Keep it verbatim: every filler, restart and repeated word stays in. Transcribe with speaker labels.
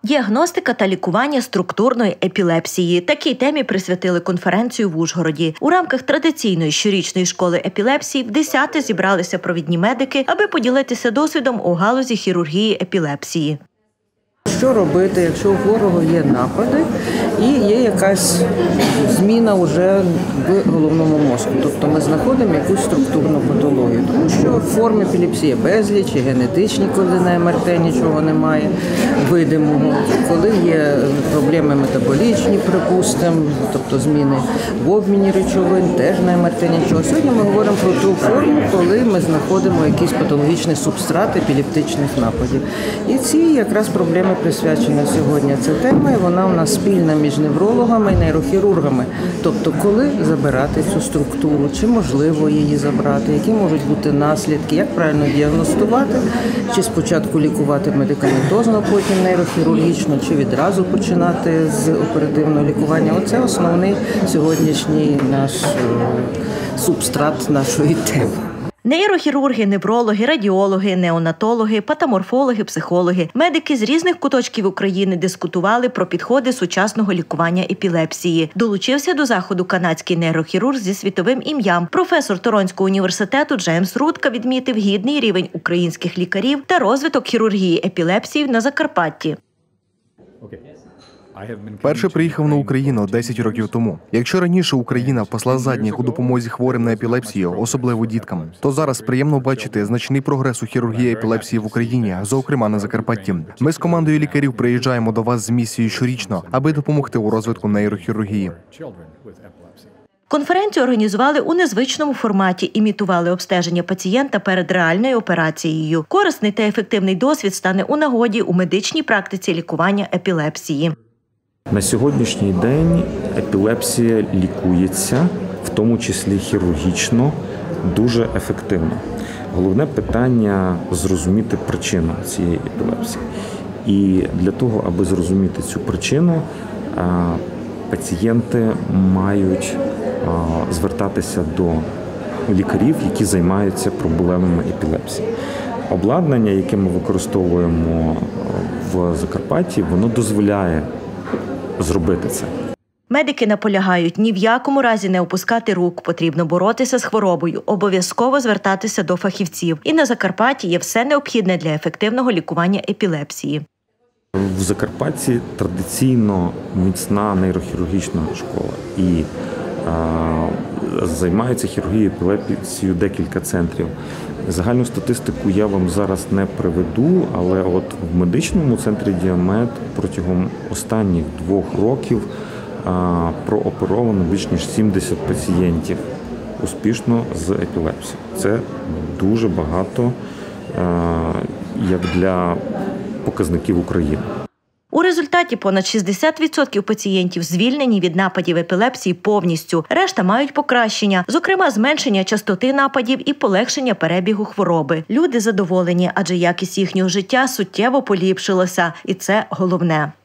Speaker 1: Діагностика та лікування структурної епілепсії. Такій темі присвятили конференцію в Ужгороді. У рамках традиційної щорічної школи епілепсії в десяте зібралися провідні медики, аби поділитися досвідом у галузі хірургії епілепсії.
Speaker 2: Що робити, якщо у хворого є напади і є якась зміна вже в головному мозку? Тобто ми знаходимо якусь структурну патологію. Тому що форм епілепсії безліч, і генетичні, коли на ем ер те нічого немає видимого, коли є проблеми метаболічні, припустимо, тобто зміни в обміні речовин, теж на ем ер те нічого. Сьогодні ми говоримо про ту форму, коли ми знаходимо якийсь патологічний субстрат епілептичних нападів. І ці якраз проблеми присвячена сьогодні ця тема, і вона у нас спільна між неврологами і нейрохірургами. Тобто, коли забирати цю структуру, чи можливо її забрати, які можуть бути наслідки, як правильно діагностувати, чи спочатку лікувати медикаментозно, потім нейрохірургічно, чи відразу починати з оперативного лікування. Оце основний сьогоднішній наш субстрат нашої теми.
Speaker 1: Нейрохірурги, неврологи, радіологи, неонатологи, патоморфологи, психологи, медики з різних куточків України дискутували про підходи сучасного лікування епілепсії. Долучився до заходу канадський нейрохірург зі світовим ім'ям. Професор Торонського університету Джеймс Рудка відмітив гідний рівень українських лікарів та розвиток хірургії епілепсії на Закарпатті.
Speaker 3: Перше приїхав на Україну десять років тому. Якщо раніше Україна пасла задніх у допомозі хворим на епілепсію, особливо діткам, то зараз приємно бачити значний прогрес у хірургії епілепсії в Україні, зокрема на Закарпатті. Ми з командою лікарів приїжджаємо до вас з місією щорічно, аби допомогти у розвитку нейрохірургії.
Speaker 1: Конференцію організували у незвичному форматі, імітували обстеження пацієнта перед реальною операцією. Корисний та ефективний досвід стане у нагоді у медичній практиці лікування епілепсії.
Speaker 4: На сьогоднішній день епілепсія лікується, в тому числі хірургічно, дуже ефективно. Головне питання – зрозуміти причину цієї епілепсії. І для того, аби зрозуміти цю причину, пацієнти мають звертатися до лікарів, які займаються проблемами епілепсії. Обладнання, яке ми використовуємо в Закарпатті, воно дозволяє зробити це.
Speaker 1: Медики наполягають, ні в якому разі не опускати рук, потрібно боротися з хворобою, обов'язково звертатися до фахівців. І на Закарпатті є все необхідне для ефективного лікування епілепсії.
Speaker 4: В Закарпатті традиційно міцна нейрохірургічна школа і а, займаються хірургією епілепсією декілька центрів. Загальну статистику я вам зараз не приведу, але от в медичному центрі Діамет протягом останніх двох років а, прооперовано більш ніж сімдесят пацієнтів успішно з епілепсією. Це дуже багато, а, як для показників України.
Speaker 1: У результаті понад шістдесят відсотків пацієнтів звільнені від нападів епілепсії повністю. Решта мають покращення, зокрема зменшення частоти нападів і полегшення перебігу хвороби. Люди задоволені, адже якість їхнього життя суттєво поліпшилася. І це головне.